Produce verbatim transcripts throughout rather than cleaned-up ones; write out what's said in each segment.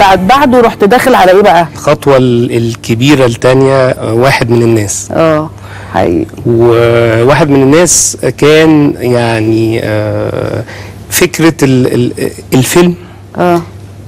بعد بعده رحت داخل على ايه بقى؟ الخطوه الكبيره الثانيه واحد من الناس. اه حقيقي. وواحد من الناس كان يعني آه فكره الفيلم. اه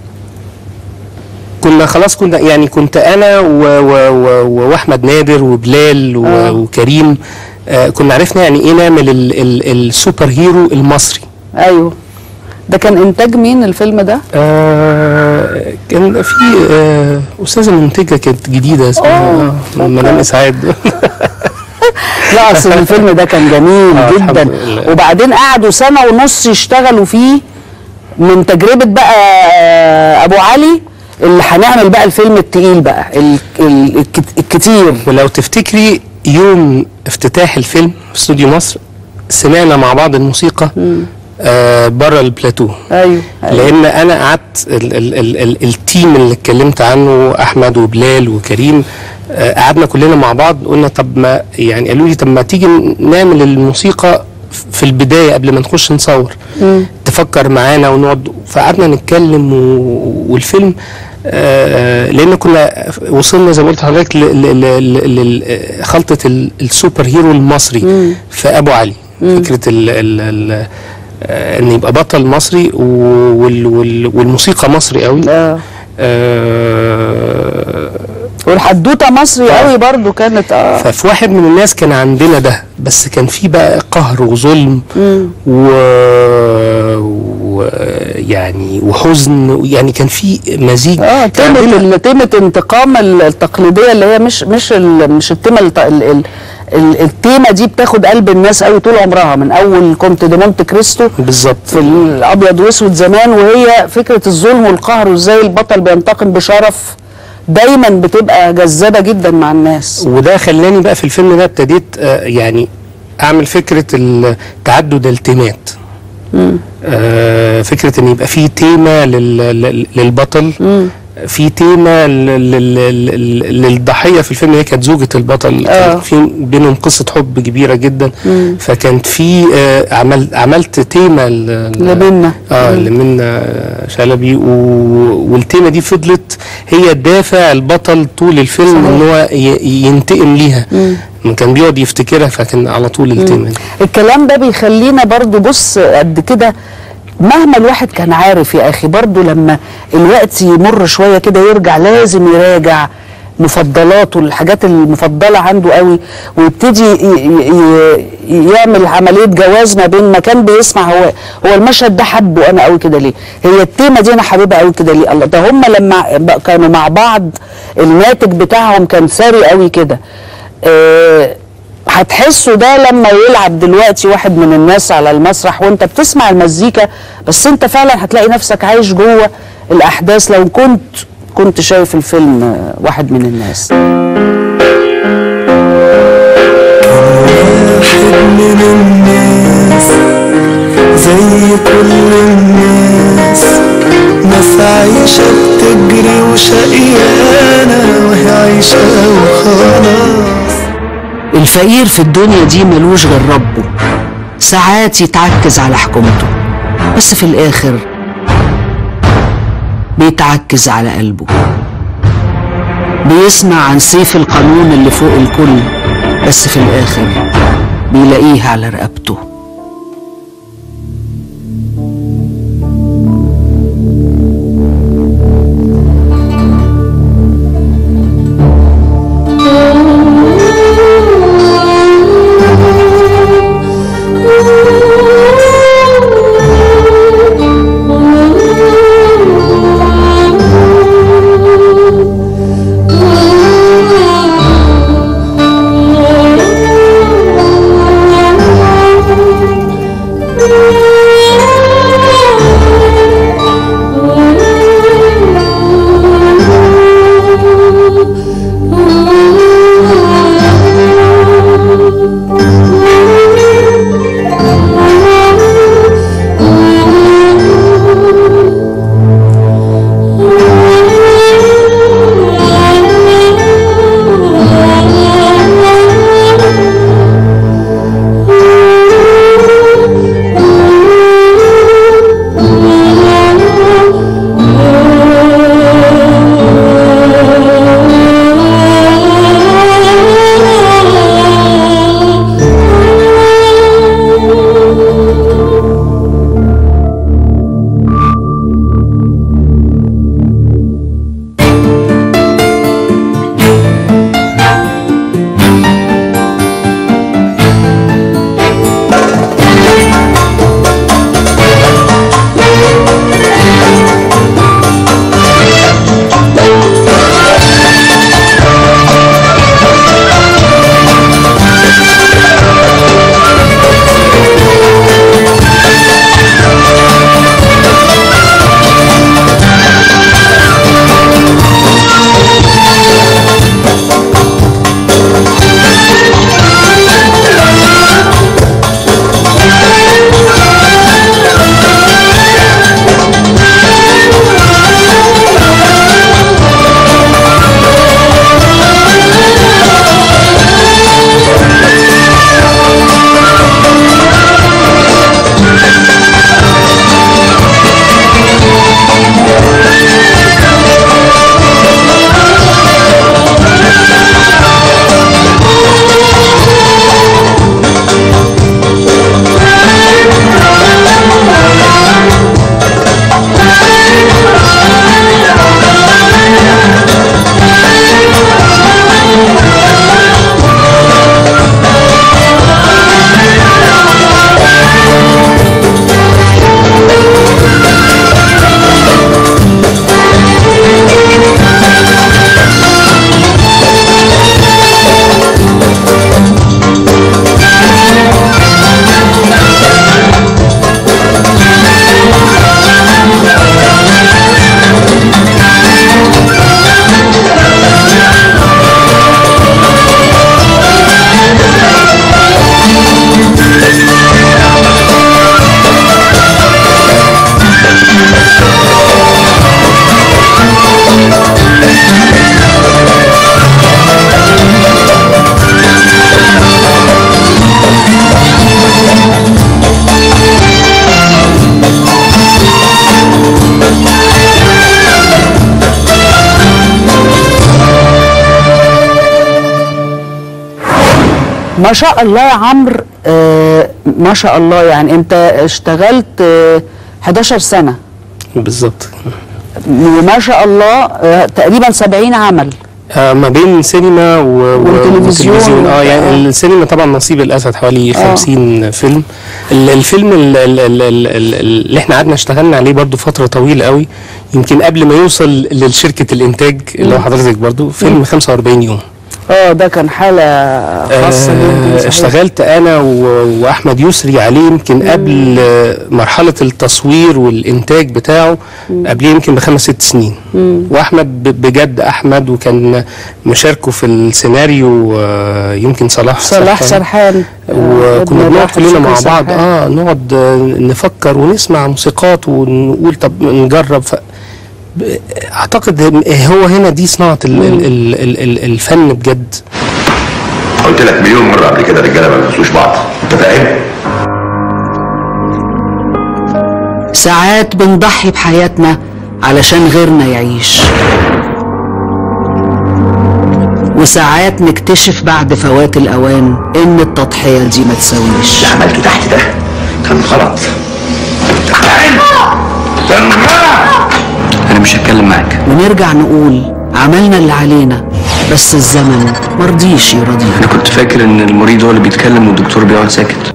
كنا خلاص، كنا يعني كنت انا واحمد نادر وبلال آه. وكريم، آه كنا عرفنا يعني ايه نعمل ال ال السوبر هيرو المصري. ايوه. ده كان انتاج مين الفيلم ده؟ آه كان في آه استاذه منتجه كانت جديده اسمها مدام اسعاد. لا اصل الفيلم ده كان جميل آه جدا، وبعدين قعدوا سنه ونص يشتغلوا فيه من تجربه بقى ابو علي اللي هنعمل بقى الفيلم التقيل بقى الكتير. ولو تفتكري يوم افتتاح الفيلم في استوديو مصر سمعنا مع بعض الموسيقى آه بره البلاتو. ايوه, أيوة. لان انا قعدت ال ال ال ال التيم اللي اتكلمت عنه احمد وبلال وكريم، آه قعدنا كلنا مع بعض قلنا طب ما يعني قالوا لي طب ما تيجي نعمل الموسيقى في البدايه قبل ما نخش نصور. مم. تفكر معانا ونقعد، فقعدنا نتكلم والفيلم آه لان كنا وصلنا زي ما قلت لحضرتك لخلطه السوبر هيرو المصري. مم. في ابو علي. مم. فكره ال ال ال ان يبقى بطل مصري وال وال والموسيقى مصري قوي. اه, آه والحدوته مصري آه. قوي برضو كانت. اه ففي واحد من الناس كان عندنا ده، بس كان في بقى قهر وظلم و... و يعني وحزن، يعني كان في مزيج. اه تيمه تيمه انتقام التقليديه اللي هي مش مش ال مش التيمه ال ال التيمه دي بتاخد قلب الناس قوي طول عمرها، من اول كونت دي مونت كريستو بالظبط في الابيض واسود زمان، وهي فكره الظلم والقهر وازاي البطل بينتقم بشرف دايما بتبقى جذابه جدا مع الناس. وده خلاني بقى في الفيلم ده ابتديت آه يعني اعمل فكره تعدد التيمات. آه فكره ان يبقى في تيمه للبطل، مم. في تيمه للضحيه في الفيلم، هي كانت زوجة البطل. آه. كان في بينهم قصه حب كبيره جدا. مم. فكانت في آه عمل عملت تيمه لمنى اه لمنى شلبي، والتيمه دي فضلت هي دافع البطل طول الفيلم ان هو ينتقم ليها. مم. كان بيقعد يفتكرها، فكان على طول التيمه دي. الكلام ده بيخلينا برضو بص قد كده، مهما الواحد كان عارف يا اخي برضو لما الوقت يمر شويه كده يرجع لازم يراجع مفضلاته، الحاجات المفضله عنده قوي، ويبتدي يعمل عمليه جواز ما بين ما كان بيسمع هو هو المشهد ده حبه انا قوي كده ليه، هي التيمه دي انا حبيبها قوي كده ليه، الله ده هم لما كانوا مع بعض الناتج بتاعهم كان ثري قوي كده. أه هتحسوا ده لما يلعب دلوقتي واحد من الناس على المسرح وانت بتسمع المزيكا، بس انت فعلا هتلاقي نفسك عايش جوه الاحداث لو كنت كنت شايف الفيلم واحد من الناس. واحد من الناس زي كل الناس، ناس عايشة بتجري وشقيانة وهي عايشة وخلاص. الفقير في الدنيا دي ملوش غير ربه، ساعات يتعكز على حكومته، بس في الآخر بيتعكز على قلبه، بيسمع عن سيف القانون اللي فوق الكل، بس في الآخر بيلاقيه على رقبته. ما شاء الله يا عمرو، آه ما شاء الله، يعني انت اشتغلت آه حداشر سنة بالظبط، وما شاء الله آه تقريبا سبعين عمل. آه ما بين سينما و... والتلفزيون. والتلفزيون. اه يعني آه. السينما طبعا نصيب الاسد حوالي آه. خمسين فيلم. ال- الفيلم ال- ال- ال- ال- ال- اللي احنا قعدنا اشتغلنا عليه برضو فتره طويله قوي، يمكن قبل ما يوصل لشركه الانتاج اللي هو حضرتك برضو، فيلم خمسة وأربعين يوم. اه ده كان حالة خاصة جدا. آه صحيح. اشتغلت انا و- واحمد يسري عليه يمكن قبل آه، مرحله التصوير والانتاج بتاعه، قبليه يمكن بخمس ست سنين. واحمد ب- بجد احمد، وكان مشاركه في السيناريو آه، يمكن صلاح صلاح سرحان، آه، وكنا ابن بنقعد الراحل كلنا مع شكري بعض سرحان. اه نقعد آه، نفكر ونسمع موسيقات ونقول طب نجرب. ف ب- اعتقد هو هنا دي صناعه ال- ال- ال- ال- ال- الفن بجد. قلت لك مليون مره قبل كده الرجاله ما بيبصوش بعض، انت فاهم؟ ساعات بنضحي بحياتنا علشان غيرنا يعيش، وساعات نكتشف بعد فوات الأوان إن التضحية دي ما تساويش. اللي عملته تحت ده كان غلط. تعال انا مش هتكلم معاك. ونرجع نقول عملنا اللي علينا، بس الزمن مرضيش يرضينا. انا كنت فاكر ان المريض هو اللي بيتكلم والدكتور بيقعد ساكت.